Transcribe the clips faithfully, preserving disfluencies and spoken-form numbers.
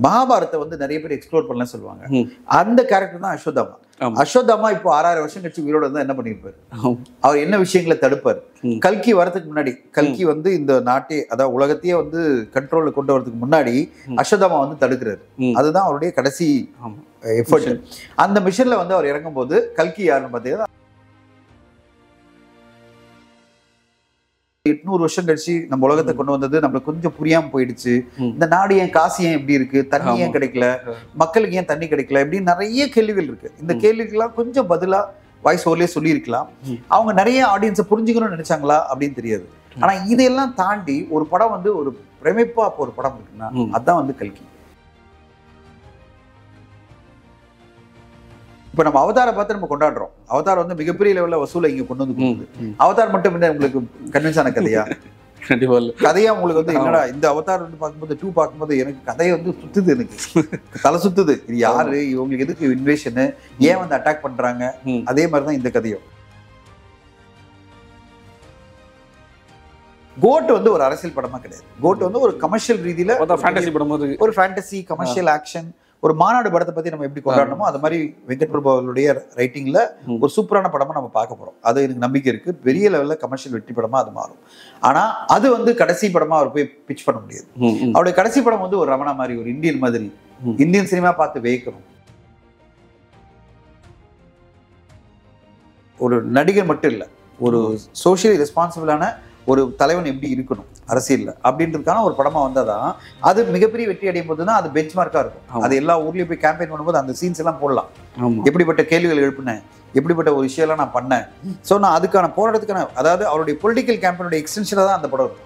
மகாபாரத்தை வந்து நிறைய பேர் எக்ஸ்ப்ளோர் பண்ணலாம் சொல்லுவாங்க. அந்த கேரக்டர் தான் அஸ்வத்தாமா. அஸ்வத்தாமா இப்போ ஆறாயிரம் வருஷம் கழிச்சு உயிரோட இருந்தா என்ன பண்ணிருப்பாரு? அவர் என்ன விஷயங்களை தடுப்பார்? கல்கி வரதுக்கு முன்னாடி, கல்கி வந்து இந்த நாட்டே அதாவது உலகத்தையே வந்து கண்ட்ரோல்ல கொண்டு வரதுக்கு முன்னாடி அஸ்வத்தாமா வந்து தடுக்கிறாரு. அதுதான் அவருடைய கடைசி எஃபர்ட். அந்த மிஷன்ல வந்து அவர் இறங்கும் போது கல்கி யாருன்னு பாத்தீங்கன்னா எட்நூறு வருஷம் கழிச்சு நம்ம உலகத்தை கொண்டு வந்தது நம்மளுக்கு கொஞ்சம் புரியாம போயிடுச்சு. இந்த நாடு ஏன், காசு ஏன் இப்படி இருக்கு, தண்ணி ஏன் கிடைக்கல, மக்களுக்கு ஏன் தண்ணி கிடைக்கல, இப்படின்னு நிறைய கேள்விகள் இருக்கு. இந்த கேள்விக்கெல்லாம் கொஞ்சம் பதிலா வாய்ஸ் ஓவர்லயே சொல்லியிருக்கலாம். அவங்க நிறைய ஆடியன்ஸை புரிஞ்சுக்கணும்னு நினைச்சாங்களா அப்படின்னு தெரியாது. ஆனா இதையெல்லாம் தாண்டி ஒரு படம் வந்து ஒரு பிரமிப்பா ஒரு படம் இருக்குன்னா அதான் வந்து கல்கி. இப்ப நம்ம அவதாரை பார்த்து நம்ம கொண்டாடுறோம். அவதார் வந்து மிகப்பெரிய லெவல்ல வசூலை இங்க கொண்டு வந்து கொடுக்குது. அவதார் மட்டும் என்ன உங்களுக்கு கன்வின்ஸ் ஆன கதையா? கண்டிப்பா இல்ல. கதையா உங்களுக்கு வந்து என்னடா இந்த அவதார் வந்து பார்க்கும்போது டூ பார்க்கும்போது எனக்கு கதையை வந்து சுத்துது, எனக்கு தலை சுத்துது. இது யாரு, இவங்களுக்கு எதுக்கு இன்வேஷனு, ஏன் வந்து அட்டாக் பண்றாங்க? அதே மாதிரிதான் இந்த கதையும். கோட் வந்து ஒரு அரசியல் படமா கிடையாது. கோட் வந்து ஒரு கமர்ஷியல் ரீதியில ஒரு ஃபேண்டசி கமர்ஷியல் ஆக்ஷன். ஒரு மாநாடு படத்தை பத்தி நம்ம எப்படி கொண்டாடணுமோ அது மாதிரி வெங்கட் பிரபு அவர்களுடைய ரைட்டிங்ல ஒரு சூப்பரான படமா நம்ம பார்க்க போறோம். அது எனக்கு நம்பிக்கை இருக்கு. பெரிய லெவல்ல கமர்ஷியல் வெற்றி படமா அது மாறும். ஆனா அது வந்து கடைசி படமா அவர் போய் பிச் பண்ண முடியாது. அவருடைய கடைசி படம் வந்து ஒரு ரமணா மாதிரி, ஒரு இந்தியன் மாதிரி, இந்தியன் சினிமா பார்த்து வேய்க்கணும். ஒரு நடிகர் மட்டும் இல்ல, ஒரு சோசியலி ரெஸ்பான்சிபிளான ஒரு தலைவன் எப்படி இருக்கணும் அரசியல்ல அப்படின்றதுக்கான ஒரு படமா வந்தாதான் அது மிகப்பெரிய வெற்றி அடையும் போதுதான் அது பெஞ்ச் மார்க்கா இருக்கும். அது எல்லா ஊர்லயும் போய் கேம்பெயின் பண்ணும்போது அந்த சீன்ஸ் எல்லாம் போடலாம். எப்படிப்பட்ட கேள்விகள் எழுப்பினேன், எப்படிப்பட்ட ஒரு விஷயம் எல்லாம் நான் பண்ணேன். ஸோ நான் அதுக்கான போராட்டத்துக்கான, அதாவது அவருடைய பொலிட்டிக்கல் கேம்பெயினோட எக்ஸ்டென்ஷனாக தான் அந்த படம் இருக்கும்.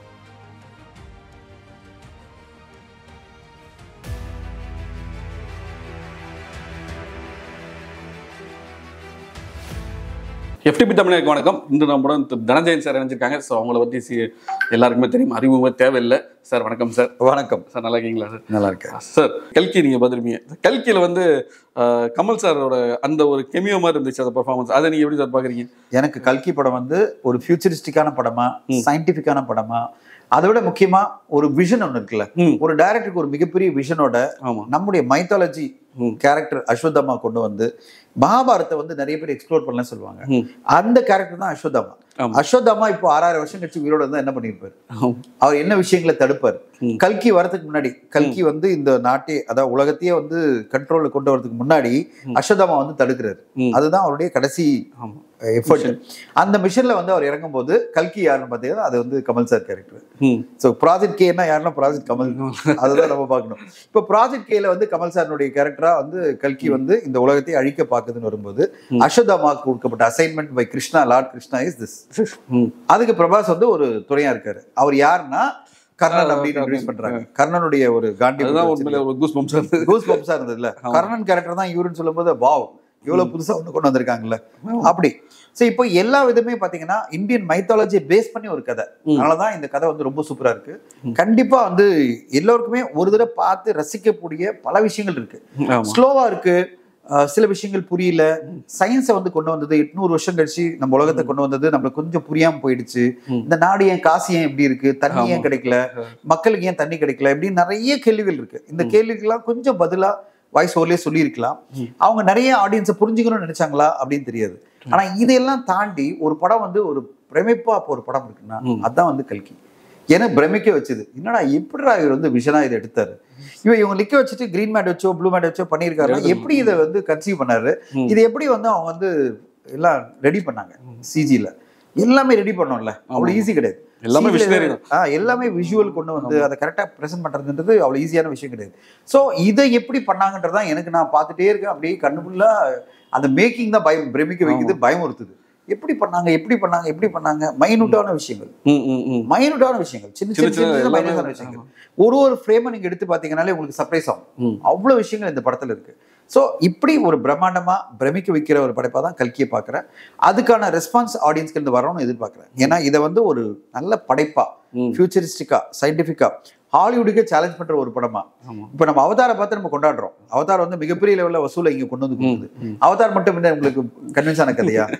எஃப்டிபி தமிழருக்கு வணக்கம். இன்று நம்முடன் தனஞ்சயன் சார் இணைஞ்சிருக்காங்க. ஸோ அவங்கள பற்றி சி எல்லாருக்குமே தெரியும், அறிமுகமே தேவையில்லை. சார் வணக்கம் சார். வணக்கம் சார், நல்லா இருக்கீங்களா சார்? நல்லா இருக்கேன் சார். கல்கி நீங்கள் பார்த்துருப்பீங்க. கல்கியில் வந்து கமல் சாரோட அந்த ஒரு கெமியோ மாதிரி இருந்துச்சு அந்த பர்ஃபார்மன்ஸ். அதை நீங்கள் எப்படி சார் பார்க்குறீங்க? எனக்கு கல்கி படம் வந்து ஒரு ஃபியூச்சரிஸ்டிக்கான படமா, சயின்டிஃபிக்கான படமா, அதை விட முக்கியமா ஒரு விஷன் ஒன்று இருக்குல்ல. ஒரு டைரக்டருக்கு ஒரு மிகப்பெரிய விஷனோட நம்முடைய மைத்தாலஜி கேரக்டர் அஸ்வத்தாமா கொண்டு வந்து மகாபாரத்தை வந்து நிறைய பேர் எக்ஸ்ப்ளோர் பண்ணலாம் சொல்லுவாங்க. அந்த கேரக்டர் தான் அஸ்வத்தாமா. அஸ்வத்தாமா இப்போ ஆறாயிரம் வருஷம் கழிச்சு உயிரோட இருந்தா என்ன பண்ணிருப்பாரு? அவர் என்ன விஷயங்களை தடுப்பார்? கல்கி வரதுக்கு முன்னாடி, கல்கி வந்து இந்த நாட்டே அதாவது உலகத்தையே வந்து கண்ட்ரோல்ல கொண்டு வரதுக்கு முன்னாடி அஸ்வத்தாமா வந்து தடுக்கிறாரு. அதுதான் அவருடைய கடைசி எஃபர்ட். அந்த மிஷன்ல வந்து அவர் இறங்கும் போது கல்கி யாருன்னு பாத்தீங்கன்னா அது வந்து Kamal sir character. So project கே என்ன யாருன்னா ப்ராஜெக்ட் கமல். அதுதான் நம்ம பார்க்கணும். இப்போ ப்ராஜெக்ட் கேல வந்து கமல் சாருடைய கேரக்டரா வந்து கல்கி வந்து இந்த உலகத்தை அழிக்க பாக்குதுன்னு வரும்போது அஸ்வத்தாமாவுக்கு கொடுக்கப்பட்ட assignment by Krishna, lord Krishna is this. அதுக்கு பிரபாஸ் வந்து ஒரு துணையா இருக்காரு. அவர் யாருன்னா கர்ணன் அப்படின்னு இன்ட்ரோடியூஸ் பண்றாங்க. கர்ணனுடைய ஒரு காண்டி கூஸ் பம்ப்ஸா இருந்ததுல கர்ணன் கேரக்டர் தான் இவருன்னு சொல்லும் போது வாவ், இவ்வளவு புதுசா ஒண்ணு கொண்டு வந்திருக்காங்கல்ல அப்படி. சோ இப்போ எல்லா விதமே பாத்தீங்கன்னா இந்தியன் மைத்தாலஜியை பேஸ் பண்ணி ஒரு கதை. அதனாலதான் இந்த கதை வந்து ரொம்ப சூப்பரா இருக்கு. கண்டிப்பா வந்து எல்லோருக்குமே ஒரு தடவை பார்த்து ரசிக்கக்கூடிய பல விஷயங்கள் இருக்கு. ஸ்லோவா இருக்கு, சில விஷயங்கள் புரியல. சயின்ஸை வந்து கொண்டு வந்தது எட்நூறு வருஷம் கழிச்சு நம்ம உலகத்தை கொண்டு வந்தது நம்மளுக்கு கொஞ்சம் புரியாம போயிடுச்சு. இந்த நாடு ஏன், காசு ஏன் இப்படி இருக்கு, தண்ணி ஏன் கிடைக்கல, மக்களுக்கு ஏன் தண்ணி கிடைக்கல, இப்படின்னு நிறைய கேள்விகள் இருக்கு. இந்த கேள்விக்கெல்லாம் கொஞ்சம் பதிலா வாய்ஸ் ஓவர்லயே சொல்லியிருக்கலாம். அவங்க நிறைய ஆடியன்ஸை புரிஞ்சுக்கணும்னு நினைச்சாங்களா அப்படின்னு தெரியாது. ஆனா இதையெல்லாம் தாண்டி ஒரு படம் வந்து ஒரு பிரமிப்பா ஒரு படம் இருக்குன்னா அதான் வந்து கல்கி. ஏன்னா பிரமிக்க வச்சது என்னடா எப்படிடா இவர் வந்து விஷனா இதை எடுத்தாரு, இவன் இவங்க லிக்க வச்சுட்டு கிரீன் மேட் வச்சோ ப்ளூ மேட் வச்சோ பண்ணியிருக்காரு, எப்படி இதை வந்து கன்சீவ் பண்ணாரு, இது எப்படி வந்து அவங்க வந்து எல்லாம் ரெடி பண்ணாங்க. சிஜில எல்லாமே ரெடி பண்ணோம்ல, அவ்வளவு ஈஸி கிடையாது. எல்லாமே எல்லாமே விஷுவல் கொண்டு வந்து அதை கரெக்டா பிரசன்ட் பண்றதுன்றது அவ்வளவு ஈஸியான விஷயம் கிடையாது. சோ இதை எப்படி பண்ணாங்கன்றதான் எனக்கு நான் பார்த்துட்டே இருக்கேன். அப்படியே கண்ணுக்குள்ள அந்த மேக்கிங் தான் பயம் பிரமிக்க வைக்குது, பயமுறுத்துது. எப்படி பண்ணாங்க எப்படி பண்ணாங்க எப்படி பண்ணாங்க மைனூட்டான விஷயங்கள், மைனூட்டான விஷயங்கள், சின்ன சின்ன மைனூட்டான விஷயங்கள். ஒரு ஒரு ஃப்ரேமை நீங்க எடுத்து பாத்தீங்கன்னாலே உங்களுக்கு சர்ப்ரைஸ் ஆகும். அவ்வளவு விஷயங்கள் இந்த படத்துல இருக்கு. ஸோ இப்படி ஒரு பிரம்மாண்டமா பிரமிக்க வைக்கிற ஒரு படைப்பா தான் கல்கியை பார்க்குறேன். அதுக்கான ரெஸ்பான்ஸ் ஆடியன்ஸ்க்கு இருந்து வரணும்னு எதிர்பார்க்குறேன். ஏன்னா இதை வந்து ஒரு நல்ல படைப்பா, ஃபியூச்சரிஸ்டிக்கா, சயின்டிஃபிக்கா, ஹாலிவுட்டுக்கே சேலஞ்ச் பண்ற ஒரு படமா. இப்ப நம்ம அவதாரை பார்த்து நம்ம கொண்டாடுறோம். அவதார் வந்து மிகப்பெரிய லெவல்ல வசூலை இங்க கொண்டு வந்து கொடுக்குது. அவதார் மட்டும் என்ன உங்களுக்கு கன்வின்ஸ் ஆன கதையா?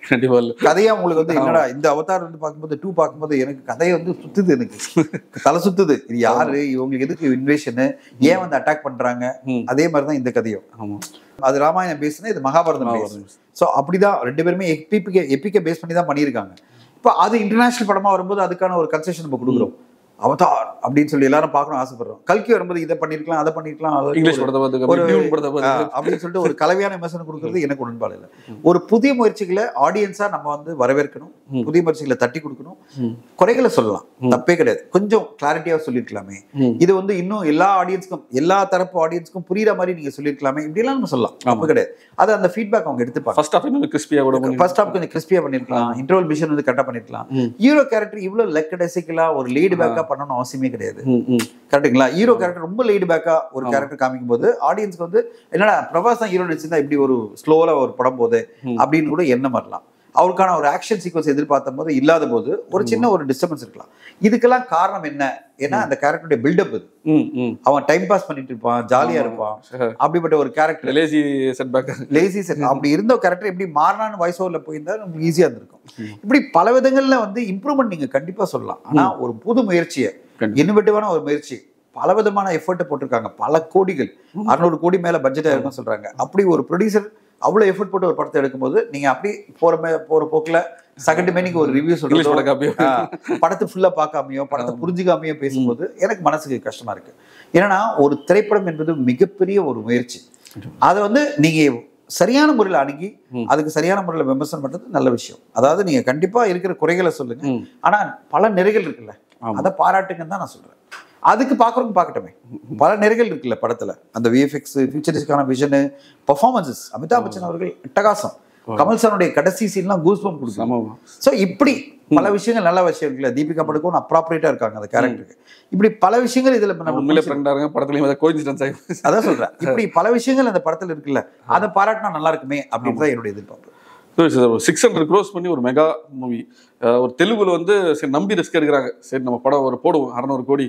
கண்டிப்பா இல்ல. கதையா உங்களுக்கு வந்து என்னடா இந்த அவதார் வந்து பார்க்கும்போது டூ பார்க்கும்போது எனக்கு கதையை வந்து சுத்துது, எனக்கு தலை சுத்துது. இது யாரு, இவங்களுக்கு எதுக்கு இன்வேஷனு, ஏன் வந்து அட்டாக் பண்றாங்க, அதே மாதிரிதான் இந்த கதையும். ஆமா, அது ராமாயணம் பேசுனா இது மகாபாரதம் பேசும். ஸோ அப்படிதான் ரெண்டு பேருமே எப்பிக்க எப்பிக்க பேஸ் பண்ணி தான் பண்ணியிருக்காங்க. இப்போ அது இன்டர்நேஷனல் படமா வரும்போது அதுக்கான ஒரு கன்செஷன் நம்ம கொடுக்குறோம். அவதார் அப்படின்னு சொல்லி எல்லாரும் பார்க்கணும் ஆசைப்படுறோம். கல்கி வரும்போது இதை பண்ணிருக்கலாம், அதை பண்ணிருக்கலாம், இங்கிலீஷ் படத்தை அப்படின்னு சொல்லிட்டு ஒரு கலவையான விமர்சனம் கொடுக்கறது எனக்கு உடன்பாடு இல்லை. ஒரு புதிய முயற்சிகளை ஆடியன்ஸா நம்ம வந்து வரவேற்கணும், புதிய முயற்சிகளை தட்டி கொடுக்கணும். குறைகளை சொல்லலாம், தப்பே கிடையாது. கொஞ்சம் கிளாரிட்டியா சொல்லிருக்கலாமே, இது வந்து இன்னும் எல்லா ஆடியன்ஸ்க்கும் எல்லா தரப்பு ஆடியன்ஸ்க்கும் புரியுற மாதிரி நீங்க சொல்லிருக்கலாமே, இப்படி எல்லாம் நம்ம சொல்லலாம், தப்பு கிடையாது. அது அந்த ஃபீட்பேக் அவங்க எடுத்துப்பாங்க. ஃபர்ஸ்ட் ஹாஃப் கொஞ்சம் கிறிஸ்பியா கூட ஃபர்ஸ்ட் ஹாஃப் கொஞ்சம் கிறிஸ்பியா பண்ணிருக்கலாம், இன்டர்வல் மிஷன் வந்து கரெக்டா பண்ணிருக்கலாம். ஹீரோ கேரக்டர் இவ்வளவு லெக்கடசிக்கலா ஒரு லீடு பேக்கா பண்ணணும் அவசியமே கிடையாது. கரெக்டுங்களா? ஹீரோ கேரக்டர் ரொம்ப லைட் பேக்கா ஒரு கேரக்டர் காமிக்கும் போது ஆடியன்ஸ்க்கு வந்து என்னடா பிரபாஸ் தான் ஹீரோ நடிச்சிருந்தா இப்படி ஒரு ஸ்லோல ஒரு படம் போது அப்படின்னு கூட எண்ணம் வரலாம். அவருக்கான ஒரு ஆக்ஷன் சீக்வன்ஸ் எதிர்பார்த்த போது இல்லாத போது ஒரு சின்ன ஒரு டிஸ்டர்பன்ஸ் இருக்கலாம். இதுக்கெல்லாம் காரணம் என்ன? ஏன்னா அந்த கேரக்டருடைய பில்டப் இது. அவன் டைம் பாஸ் பண்ணிட்டு இருப்பான், ஜாலியா இருப்பான், அப்படிப்பட்ட ஒரு character. Lazy set back, lazy set அப்படி இருந்த கேரக்டர் எப்படி மாறினான்னு வாய்ஸ் ஓவர்ல போயிருந்தா நமக்கு ஈஸியா இருந்திருக்கும். இப்படி பல விதங்கள்ல வந்து இம்ப்ரூவ்மெண்ட் நீங்க கண்டிப்பா சொல்லலாம். ஆனா ஒரு புது முயற்சியை, இன்னோவேட்டிவான ஒரு முயற்சி, பல விதமான எஃபர்ட் போட்டிருக்காங்க. பல கோடிகள், அறுநூறு கோடி மேல பட்ஜெட் ஆயிருக்கும் சொல்றாங்க. அப்படி ஒரு ப்ரொடியூசர் அவ்வளவு எஃபர்ட் போட்டு ஒரு படத்தை எடுக்கும்போது நீங்க அப்படி போற போற போக்குல செகண்ட் மேனிக்கு ஒரு ரிவ்யூ சொல்றீங்க, படத்தை ஃபுல்லா பார்க்காமையோ படத்தை புரிஞ்சுக்காமையோ பேசும்போது எனக்கு மனசுக்கு கஷ்டமா இருக்கு. ஏன்னா ஒரு திரைப்படம் என்பது மிகப்பெரிய ஒரு முயற்சி. அதை வந்து நீங்க சரியான முறையில் அணுகி அதுக்கு சரியான முறையில் விமர்சனம் பண்றது நல்ல விஷயம். அதாவது நீங்க கண்டிப்பா இருக்கிற குறைகளை சொல்லுங்க, ஆனா பல நிறைகள் இருக்குல்ல அதை பாராட்டுங்கன்னு தான் நான் சொல்றேன். அதுக்கு பாக்குறவங்க பார்க்கட்டுமே, பல நிறைகள் இருக்குல்ல படத்துல. அந்த விஎஃப்எக்ஸ், ஃபியூச்சரிஸ்டான விஷனு, பெர்ஃபார்மன்சஸ், அமிதாப் பச்சன் அவர்கள் அட்டகாசம், கமல் சாருடைய கடைசி சீன்லாம் கூஸ்பம்ப் கொடுக்கும். ஸோ இப்படி பல விஷயங்கள் நல்ல விஷயம் இருக்குல்ல. தீபிகா படுக்கும் அப்ராப்ரியேட்டா இருக்காங்க அந்த கேரக்டருக்கு. இப்படி பல விஷயங்கள் இதுல அதான் சொல்றேன். இப்படி பல விஷயங்கள் அந்த படத்துல இருக்குல்ல, அதை பாராட்டினா நல்லா இருக்குமே அப்படின்னு தான் என்னுடைய எதிர்பார்ப்பு. சிக்ஸ் ஹண்ட்ரட் க்ரோஸ் பண்ணி ஒரு மெகா மூவி, ஒரு தெலுங்குல வந்து சரி நம்பி ரிஸ்க் எடுக்கிறாங்க, சரி நம்ம படம் ஒரு போடுவோம் அறுநூறு கோடி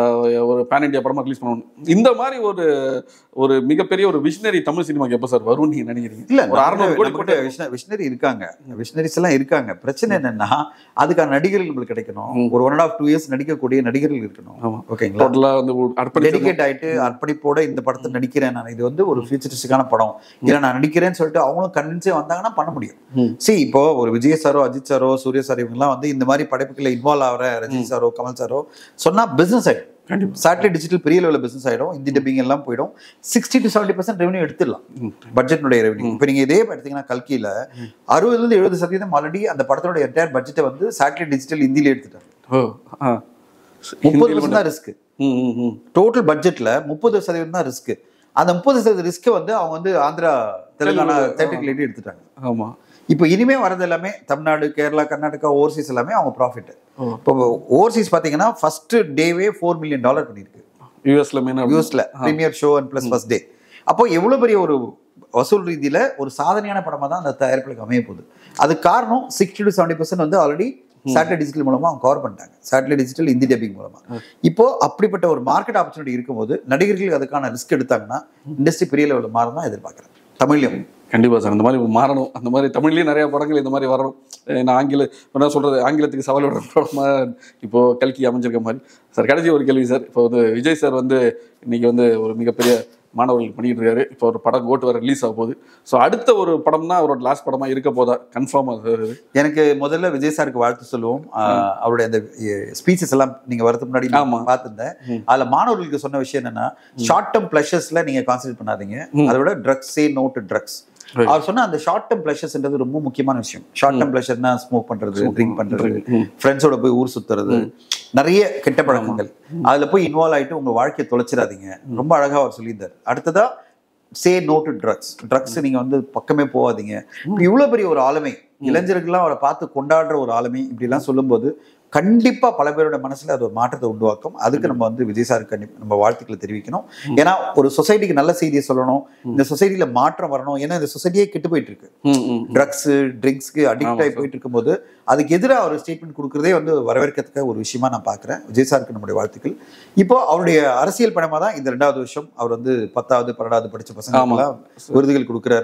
ஒரு பேன் இண்டியா படமா ரிலீஸ் பண்ணுவோம். இந்த மாதிரி ஒரு ஒரு மிகப்பெரிய ஒரு விஷனரி தமிழ் சினிமாக்கு எப்போ சார் வரும் நீங்க நினைக்கிறீங்க? இல்ல, ஒரு அறுநூறு கோடி போட்டு விஷனரி இருக்காங்க, விஷனரிஸ் எல்லாம் இருக்காங்க. பிரச்சனை என்னன்னா அதுக்கான நடிகர்கள் நம்மளுக்கு கிடைக்கணும். ஒரு one and half two years நடிக்கக்கூடிய நடிகர்கள் இருக்கணும். ஓகேங்களா? டெடிகேட் ஆயிட்டு அர்ப்பணிப்போட இந்த படத்தை நடிக்கிறேன் நான், இது வந்து ஒரு ஃபியூச்சரிஸ்டிக்கான படம், இல்லை நான் நடிக்கிறேன்னு சொல்லிட்டு அவங்களும் கன்வின்ஸே வந்தாங்கன்னா பண்ண முடியும். சரி, இப்போ ஒரு விஜய் சாரோ, அஜித் சாரோ, சூர்யா சார் இவங்கெல்லாம் வந்து இந்த மாதிரி படைப்புகளை இன்வால்வ் ஆகிற ரஜினி சாரோ, கமல் சாரோ சொன்னா பிசினஸ் ஆயிடும். சேட்டலைட் டிஜிட்டல் பெரிய லெவலில் பிசினஸ் ஆயிடும். இந்தி டப்பிங் எல்லாம் போயிடும். Sixty to seventy percent revenue எடுத்துடலாம், பட்ஜெட்னுடைய ரெவன்யூ. இப்போ நீங்க இதே எடுத்தீங்கன்னா கல்கியில அறுபதுல இருந்து எழுபது சதவீதம் ஆல்ரெடி அந்த படத்தோட என்டையர் பட்ஜெட்டை வந்து சேட்டலைட் டிஜிட்டல் இந்தியில எடுத்துட்டாங்க. முப்பது பர்சன்ட் தான் ரிஸ்க். டோட்டல் பட்ஜெட்ல முப்பது சதவீதம் தான் ரிஸ்க். அந்த முப்பது சதவீத ரிஸ்க்கை வந்து அவங்க வந்து ஆந்திரா, தெலுங்கானா தேட்டரிக்கல் எடுத்துட்டாங்க. ஆமா, இப்போ இனிமே வரது எல்லாமே தமிழ்நாடு, கேரளா, கர்நாடகா, ஓவர்சீஸ் எல்லாமே அவங்க ப்ராஃபிட். இப்போ ஓவர்சீஸ் பார்த்தீங்கன்னா ஃபர்ஸ்ட் டேவே ஃபோர் மில்லியன் டாலர் பண்ணியிருக்கு யூஎஸ்ல. யூஎஸ்ல premiere show and plus first day. அப்போ எவ்வளோ பெரிய ஒரு வசூல் ரீதியில் ஒரு சாதனையான படமாக தான் அந்த தயாரிப்புகளுக்கு அமைய போகுது. அது காரணம் சிக்ஸ்டி டு செவன்டி பர்சன்ட் வந்து ஆல்ரெடி சேட்டலைட் டிஜிட்டல் மூலமா அவங்க கவர் பண்ணிட்டாங்க. சேட்டலைட் டிஜிட்டல் இந்தி டப்பிங் மூலமா. இப்போ அப்படிப்பட்ட ஒரு மார்க்கெட் ஆப்பர்ச்சுனிட்டி இருக்கும்போது நடிகர்கள் அதுக்கான ரிஸ்க் எடுத்தாங்கன்னா இண்டஸ்ட்ரி பெரிய லெவலில் மாறும் தான் எதிர்பார்க்குறேன். தமிழ்லையும் கண்டிப்பா சார் அந்த மாதிரி மாறணும். அந்த மாதிரி தமிழ்லேயும் நிறைய படங்கள் இந்த மாதிரி வரணும். நான் ஆங்கில என்ன சொல்றது, ஆங்கிலத்துக்கு சவால் விடுற படமா இப்போ கல்கி அமைஞ்சிருக்க மாதிரி. சார் கடைசி ஒரு கேள்வி சார், இப்போ வந்து விஜய் சார் வந்து இன்னைக்கு வந்து ஒரு மிகப்பெரிய மாணவர்கள் பண்ணிட்டு இருக்காரு. இப்போ ஒரு படம் கோட்டு வர ரிலீஸ் ஆக போகுது. ஸோ அடுத்த ஒரு படம் தான் அவரோட லாஸ்ட் படமா இருக்க போதா கன்ஃபார்மா சார்? எனக்கு முதல்ல விஜய் சாருக்கு வாழ்த்து சொல்லுவோம். அவருடைய அந்த ஸ்பீச்சஸ் எல்லாம் நீங்க வரதுக்கு முன்னாடி பார்த்துருந்தேன். அதுல மாணவர்களுக்கு சொன்ன விஷயம் என்னன்னா, ஷார்ட் டேர்ம் பிளஷர்ஸ்ல நீங்க கான்சென்ட்ரேட் பண்ணாதீங்க, அதோட drugs say no to drugs. அவர் சொன்ன அந்த ஷார்ட் டேர்ம் பிளஷர்ஸ்ன்றது ரொம்ப முக்கியமான விஷயம். ஷார்ட் டேர்ம் பிளஷர்னா ஸ்மோக் பண்றது, ட்ரிங்க் பண்றது, ஃப்ரெண்ட்ஸோட போய் ஊர் சுத்துறது, நிறைய கெட்ட பழக்கங்கள். அதுல போய் இன்வால்வ் ஆயிட்டு உங்க வாழ்க்கையை தொலைச்சிடாதீங்க. ரொம்ப அழகா அவர் சொல்லியிருந்தார். அடுத்ததா say no to drugs. Drugs நீங்க வந்து பக்கமே போகாதீங்க. இவ்வளவு பெரிய ஒரு ஆளுமை, இளைஞர்கள்லாம் அவரை பார்த்து கொண்டாடுற ஒரு ஆளுமை இப்படி எல்லாம் சொல்லும் போது கண்டிப்பா பல பேரோட மனசுல அது ஒரு மாற்றத்தை உருவாக்கும். அதுக்கு நம்ம வந்து விஜய் சாருக்கு கண்டிப்பா நம்ம வாழ்த்துக்களை தெரிவிக்கணும். ஏன்னா ஒரு சொசைட்டிக்கு நல்ல செய்தியை சொல்லணும், இந்த சொசைட்டில மாற்றம் வரணும். ஏன்னா இந்த சொசைட்டியே கெட்டு போயிட்டு இருக்கு, ட்ரக்ஸ் ட்ரிங்க்ஸ்க்கு அடிக்ட் ஆகி போயிட்டு இருக்கும் போது அதுக்கு எதிராக ஒரு ஸ்டேட்மெண்ட் கொடுக்குறதே வந்து வரவேற்கிறதுக்கு ஒரு விஷயமா நான் பாக்குறேன். விஜய் சாருக்கு நம்முடைய வாழ்த்துக்கள். இப்போ அவருடைய அரசியல் படமா தான் இந்த ரெண்டாவது வருஷம் அவர் வந்து பத்தாவது பன்னெண்டாவது படிச்ச பசங்க விருதுகள் கொடுக்குறாரு.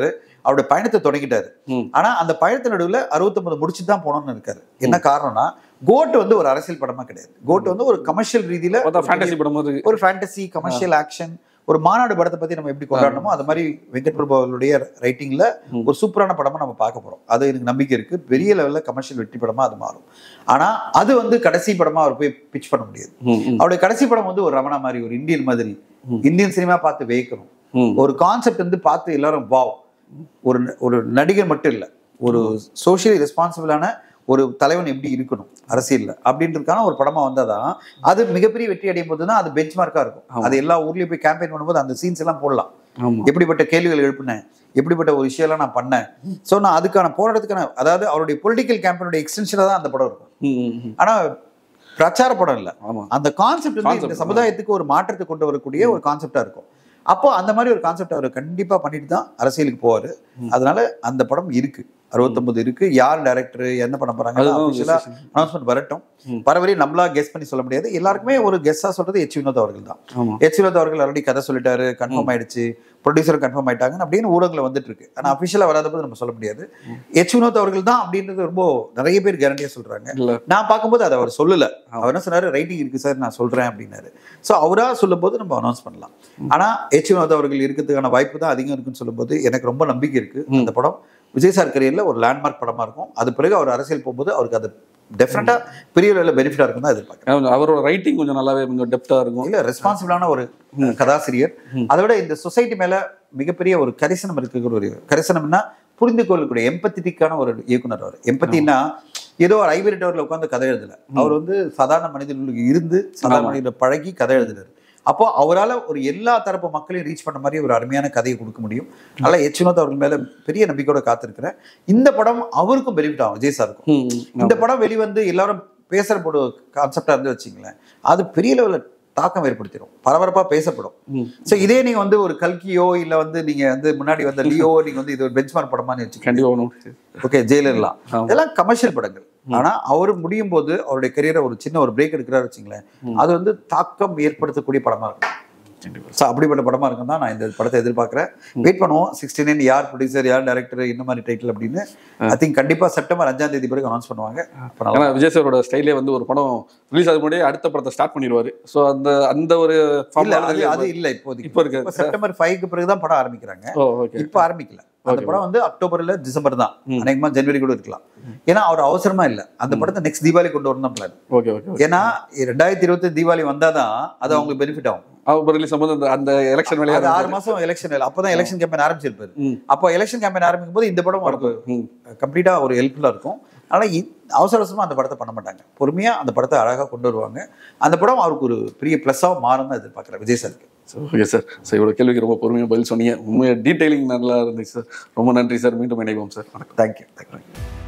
அவருடைய பயணத்தை தொடங்கிட்டாரு. ஆனா அந்த பயணத்து நடுவில் அறுபத்தொன்பது முடிச்சுட்டு தான் போனோம்னு இருக்காரு. என்ன காரணம்னா கோட் வந்து ஒரு அரசியல் படமா கிடையாது. கோட் வந்து ஒரு கமர்ஷியல் ரீதியில ஒரு ஃபேண்டசி கமர்ஷியல் ஆக்ஷன் ஒரு மாநாடு படத்தை பத்தி நம்ம எப்படி கொண்டாடணுமோ அது மாதிரி வெங்கட் பிரபு அவர்களுடைய ரைட்டிங்ல ஒரு சூப்பரான படமா நம்ம பார்க்க போறோம். அது எனக்கு நம்பிக்கை இருக்கு. பெரிய லெவல்ல கமர்ஷியல் வெற்றி படமா அது மாறும். ஆனா அது வந்து கடைசி படமா அவர் போய் பிச் பண்ண முடியாது. அவருடைய கடைசி படம் வந்து ஒரு ரமணா மாதிரி ஒரு இந்தியன் மாதிரி இந்தியன் சினிமா பார்த்து வேக்கணும். ஒரு கான்செப்ட் வந்து பார்த்து எல்லாரும் வாவ், ஒரு ஒரு நடிகர் மட்டும் இல்ல, ஒரு சோஷியலி ரெஸ்பான்சிபிளான ஒரு தலைவன் எப்படி இருக்கணும் அரசியல்ல அப்படின்றதுக்கான ஒரு படமா வந்தாதான் அது மிகப்பெரிய வெற்றி அடையும் போதுதான் அது பெஞ்ச் மார்க்கா இருக்கும். அது எல்லா ஊர்லயும் போய் கேம்பெயின் பண்ணும்போது அந்த சீன்ஸ் எல்லாம் போடலாம். எப்படிப்பட்ட கேள்விகள் எழுப்பினேன், எப்படிப்பட்ட ஒரு விஷயம் எல்லாம் நான் பண்ணேன். ஸோ நான் அதுக்கான போராட்டத்துக்கான அதாவது அவருடைய பொலிட்டிக்கல் கேம்பெயினோட எக்ஸ்டென்ஷனா தான் அந்த படம் இருக்கும். ஆனா பிரச்சார படம் இல்லை. அந்த கான்செப்ட் வந்து இந்த சமுதாயத்துக்கு ஒரு மாற்றத்தை கொண்டு வரக்கூடிய ஒரு கான்செப்டா இருக்கும். அப்போ அந்த மாதிரி ஒரு கான்செப்ட் அவர் கண்டிப்பா பண்ணிட்டு தான் அரசியலுக்கு போவாரு. அதனால அந்த படம் இருக்கு, அறுபத்தொன்பது இருக்கு. யார் டைரக்டர் என்ன பண்ண போறாங்க அனௌன்ஸ்மெண்ட் வரட்டும். பரவரி நம்மளா கெஸ் பண்ணி சொல்ல முடியாது. எல்லாருக்குமே ஒரு கெஸ்ஸா சொல்றது எச் வினோத் அவர்கள் தான். எச் வினோத் அவர்கள் ஆல்ரெடி கதை சொல்லிட்டாரு, கன்ஃபார்ம் ஆயிடுச்சு, ப்ரொடியூசரும் கன்ஃபார்ம் ஆயிட்டாங்க அப்படின்னு ஊடகங்கள் வந்துட்டு இருக்கு. ஆனா அபிஷியலா வராத போது நம்ம சொல்ல முடியாது. எச் வினோத் அவர்கள் தான் அப்படின்றது ரொம்ப நிறைய பேர் கேரண்டியா சொல்றாங்க. நான் பார்க்கும்போது அதை அவர் சொல்லல. அவர் என்ன சொன்னாரு, ரைட்டிங் இருக்கு சார் நான் சொல்றேன் அப்படின்னாரு. ஸோ அவரா சொல்லும் போது நம்ம அனௌன்ஸ் பண்ணலாம். ஆனா எச் வினோத் அவர்கள் இருக்கிறதுக்கான வாய்ப்பு தான் அதிகம் இருக்குன்னு சொல்லும் போது எனக்கு ரொம்ப நம்பிக்கை இருக்கு. அந்த படம் விஜய் சார் கரியர்ல ஒரு லேண்ட்மார்க் படமா இருக்கும். அது பிறகு அவர் அரசியல் போகும்போது அவருக்கு அது டெஃபினட்டா பெரிய லெவலில் பெனிஃபிட்டா இருக்கும் தான் எதிர்பார்க்கிறேன். அவரோட ரைட்டிங் கொஞ்சம் நல்லாவே கொஞ்சம் டெப்தா இருக்கும். இல்ல ரெஸ்பான்சிபிளான ஒரு கதாசிரியர். அதை விட இந்த சொசைட்டி மேல மிகப்பெரிய ஒரு கரிசனம் இருக்கிற ஒரு கரிசனம்னா புரிந்து கொள்ளக்கூடிய எம்பத்திக்கான ஒரு இயக்குனர். அவர் எம்பத்தின்னா ஏதோ ஒரு ஐவரி டவர்ல உட்காந்து கதை எழுதல. அவர் வந்து சாதாரண மனிதர்களுக்கு இருந்து சாதாரண மனிதர்களை பழகி கதை எழுதுறாரு. அப்போ அவரால் ஒரு எல்லா தரப்பு மக்களையும் ரீச் பண்ண மாதிரி ஒரு அருமையான கதையை கொடுக்க முடியும். அதனால எச் வினோத் அவர்கள் மேல பெரிய நம்பிக்கையோட காத்திருக்கிறேன். இந்த படம் அவருக்கும் பெனிஃபிட் ஆகும், விஜய் சாருக்கும். இந்த படம் வெளிவந்து எல்லாரும் பேசுற போடு கான்செப்டா இருந்து வச்சிங்களேன், அது பெரிய லெவல்ல தாக்கம் ஏற்படுத்திடும், பரபரப்பா பேசப்படும். ஸோ இதே நீங்க வந்து ஒரு கல்கியோ இல்ல வந்து நீங்க வந்து முன்னாடி வந்த லியோ நீங்க வந்து இது ஒரு பெஞ்ச்மார்க் படமான்னு வச்சுக்கோங்க. ஓகே, ஜெயிலர்லாம் இதெல்லாம் கமர்ஷியல் படங்கள். ஆனா அவர் முடியும் போது அவருடைய கரியரை ஒரு சின்ன ஒரு பிரேக் எடுக்கிறாரு வச்சுங்களேன், அது வந்து தாக்கம் ஏற்படுத்தக்கூடிய படமா இருக்கும். ஸோ அப்படிப்பட்ட படமா இருக்கும் தான் நான் இந்த படத்தை எதிர்பார்க்கிறேன். வெயிட் பண்ணுவோம். சிக்ஸ்டி நைன் யார் ப்ரொடியூசர் யார் டைரக்டர் என்ன மாதிரி டைட்டில் அப்படின்னு ஐ திங்க் கண்டிப்பா செப்டம்பர் அஞ்சாம் தேதி பிறகு அனௌன்ஸ் பண்ணுவாங்க. ஏன்னா விஜய் சாரோட ஸ்டைலே வந்து ஒரு படம் ரிலீஸ் ஆகும் முன்னாடியே அடுத்த படத்தை ஸ்டார்ட் பண்ணிடுவாரு. ஸோ அந்த அந்த ஒரு அது இல்லை இப்போதைக்கு. இப்போ இருக்கு செப்டம்பர் ஃபைவ்க்கு பிறகு தான் படம் ஆரம்பிக்கிறாங்க. இப்போ ஆரம்பிக்கல. அந்த படம் வந்து அக்டோபர்ல டிசம்பர் தான், அநேகமா ஜனவரி கூட இருக்கலாம். ஏன்னா அவர் அவசரமா இல்ல, அந்த படத்தை நெக்ஸ்ட் தீபாவளி கொண்டு வரணும் தான் பிளான். ஏன்னா ரெண்டாயிரத்தி இருபத்தி தீபாவளி வந்தாதான் அது அவங்களுக்கு பெனிஃபிட் ஆகும். அந்த எலெக்ஷன் வேலையா ஆறு மாசம் எலெக்ஷன் வேலை, அப்பதான் எலெக்ஷன் கேம்பெயின் ஆரம்பிச்சிருப்பாரு. அப்போ எலெக்ஷன் கேம்பெயின் ஆரம்பிக்கும் போது இந்த படம் அவருக்கு கம்ப்ளீட்டா ஒரு ஹெல்ப்ஃபுல்லா இருக்கும். ஆனா அவசர அவசரமா அந்த படத்தை பண்ண மாட்டாங்க, பொறுமையா அந்த படத்தை அழகா கொண்டு வருவாங்க. அந்த படம் அவருக்கு ஒரு பெரிய பிளஸ்ஸாக மாறும் தான் எதிர்பார்க்கிறேன் விஜய் சாருக்கு. ஓகே சார், சார் இவ்வளோ கேள்விக்கு ரொம்ப பொறுமையாக பதில் சொன்னீங்க. உண்மையாக டீட்டெயிலிங் நல்லா இருந்துச்சு சார். ரொம்ப நன்றி சார். மீண்டும் இணைவோம் சார். Thank you thank you.